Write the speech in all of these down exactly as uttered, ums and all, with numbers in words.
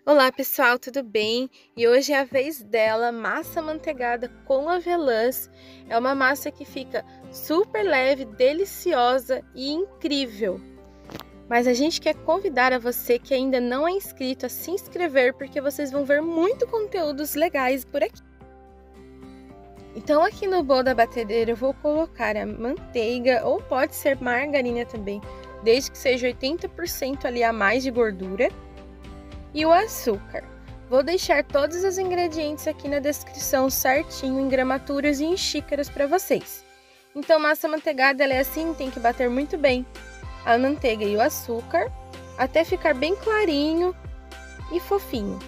Olá pessoal, tudo bem? E hoje é a vez dela, massa manteigada com avelãs. É uma massa que fica super leve, deliciosa e incrível. Mas a gente quer convidar a você que ainda não é inscrito a se inscrever, porque vocês vão ver muito conteúdos legais por aqui. Então aqui no bowl da batedeira eu vou colocar a manteiga, ou pode ser margarina também, desde que seja oitenta por cento ali a mais de gordura. E o açúcar. Vou deixar todos os ingredientes aqui na descrição certinho, em gramaturas e em xícaras para vocês. Então, massa manteigada ela é assim, tem que bater muito bem a manteiga e o açúcar, até ficar bem clarinho e fofinho.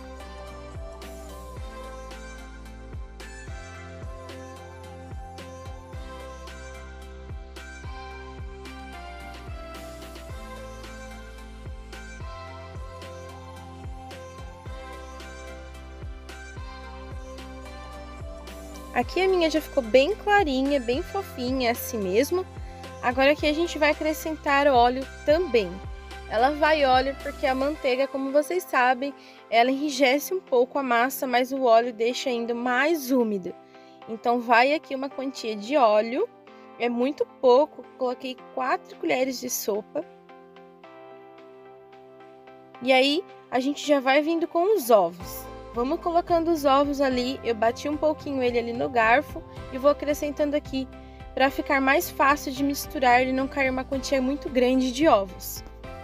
Aqui a minha já ficou bem clarinha, bem fofinha, assim mesmo. Agora aqui a gente vai acrescentar óleo também. Ela vai óleo porque a manteiga, como vocês sabem, ela enrijece um pouco a massa, mas o óleo deixa ainda mais úmida. Então vai aqui uma quantia de óleo, é muito pouco, coloquei quatro colheres de sopa. E aí a gente já vai vindo com os ovos. Vamos colocando os ovos ali, eu bati um pouquinho ele ali no garfo e vou acrescentando aqui para ficar mais fácil de misturar e não cair uma quantia muito grande de ovos.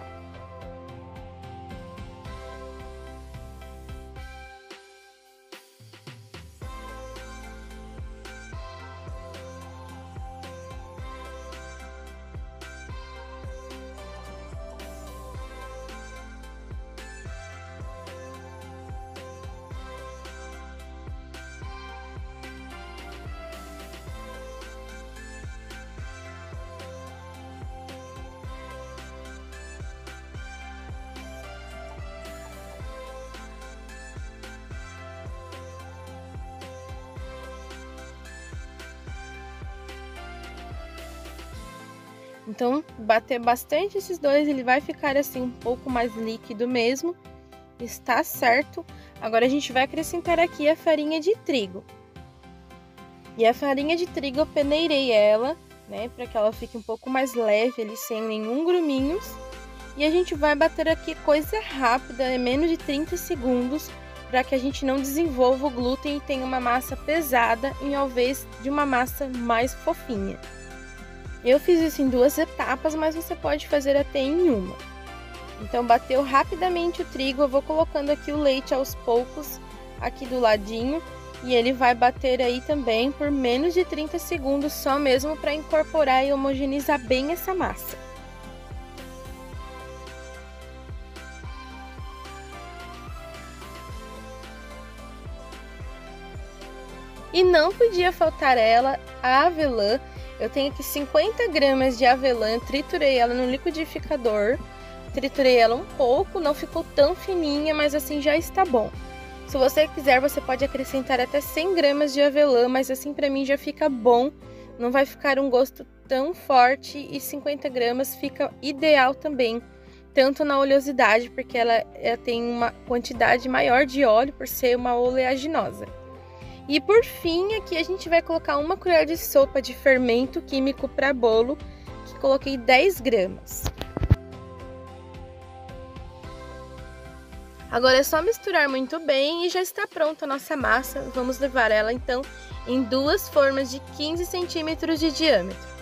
Então, bater bastante esses dois, ele vai ficar assim um pouco mais líquido mesmo. Está certo. Agora a gente vai acrescentar aqui a farinha de trigo. E a farinha de trigo eu peneirei ela, né, para que ela fique um pouco mais leve ali, sem nenhum gruminhos. E a gente vai bater aqui coisa rápida, é menos de trinta segundos, para que a gente não desenvolva o glúten e tenha uma massa pesada, em vez de uma massa mais fofinha. Eu fiz isso em duas etapas, mas você pode fazer até em uma. Então, bateu rapidamente o trigo, eu vou colocando aqui o leite aos poucos, aqui do ladinho. E ele vai bater aí também por menos de trinta segundos, só mesmo para incorporar e homogeneizar bem essa massa. E não podia faltar ela, a avelã. Eu tenho aqui cinquenta gramas de avelã, triturei ela no liquidificador, triturei ela um pouco, não ficou tão fininha, mas assim já está bom. Se você quiser, você pode acrescentar até cem gramas de avelã, mas assim para mim já fica bom, não vai ficar um gosto tão forte e cinquenta gramas fica ideal também, tanto na oleosidade, porque ela, ela tem uma quantidade maior de óleo por ser uma oleaginosa. E por fim, aqui a gente vai colocar uma colher de sopa de fermento químico para bolo, que coloquei dez gramas. Agora é só misturar muito bem e já está pronta a nossa massa. Vamos levar ela então em duas formas de quinze centímetros de diâmetro.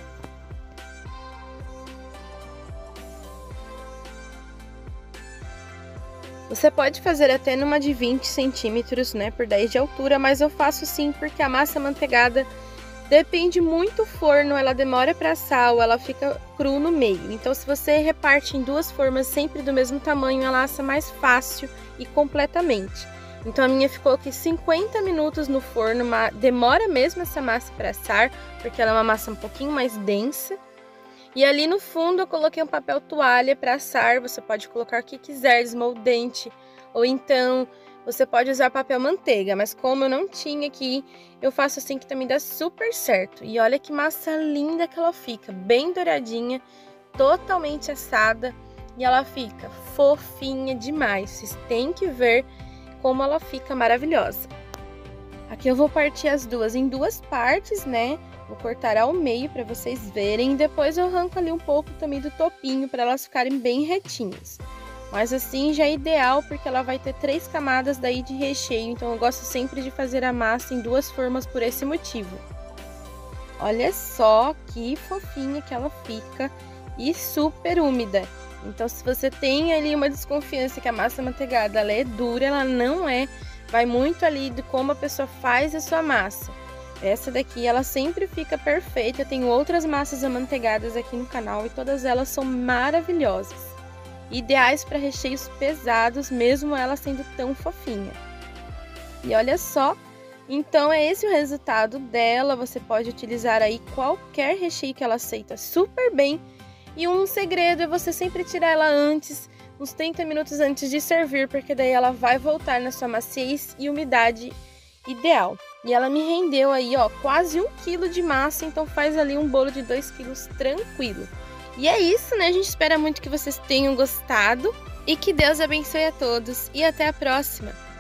Você pode fazer até numa de vinte centímetros, né, por dez de altura, mas eu faço sim porque a massa manteigada depende muito do forno, ela demora para assar ou ela fica cru no meio. Então, se você reparte em duas formas sempre do mesmo tamanho, ela assa mais fácil e completamente. Então, a minha ficou aqui cinquenta minutos no forno, demora mesmo essa massa para assar, porque ela é uma massa um pouquinho mais densa. E ali no fundo eu coloquei um papel toalha para assar, você pode colocar o que quiser, desmoldante, ou então você pode usar papel manteiga, mas como eu não tinha aqui, eu faço assim que também dá super certo. E olha que massa linda que ela fica, bem douradinha, totalmente assada. E ela fica fofinha demais. Vocês têm que ver como ela fica maravilhosa. Aqui eu vou partir as duas em duas partes, né? Vou cortar ao meio para vocês verem. E depois eu arranco ali um pouco também do topinho para elas ficarem bem retinhas. Mas assim já é ideal porque ela vai ter três camadas daí de recheio. Então eu gosto sempre de fazer a massa em duas formas por esse motivo. Olha só que fofinha que ela fica e super úmida. Então se você tem ali uma desconfiança que a massa amanteigada ela é dura, ela não é. Vai muito ali de como a pessoa faz a sua massa. Essa daqui ela sempre fica perfeita. Eu tenho outras massas amanteigadas aqui no canal e todas elas são maravilhosas. Ideais para recheios pesados, mesmo ela sendo tão fofinha. E olha só, então é esse o resultado dela. Você pode utilizar aí qualquer recheio que ela aceita super bem. E um segredo é você sempre tirar ela antes, uns trinta minutos antes de servir, porque daí ela vai voltar na sua maciez e umidade ideal. E ela me rendeu aí, ó, quase um quilo de massa, então faz ali um bolo de dois quilos tranquilo. E é isso, né? A gente espera muito que vocês tenham gostado e que Deus abençoe a todos e até a próxima!